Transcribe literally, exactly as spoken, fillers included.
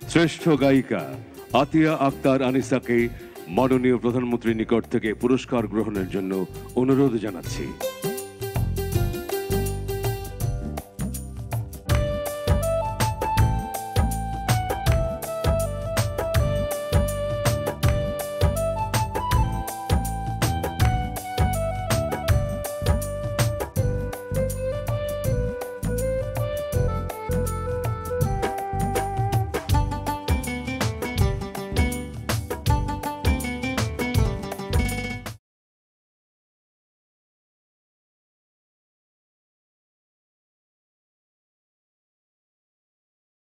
শ্রেষ্ঠ গায়িকা আতিয়া আক্তার আনিসাকে মাননীয় প্রধানমন্ত্রীর নিকট থেকে পুরস্কার গ্রহণের জন্য অনুরোধ জানাচ্ছি।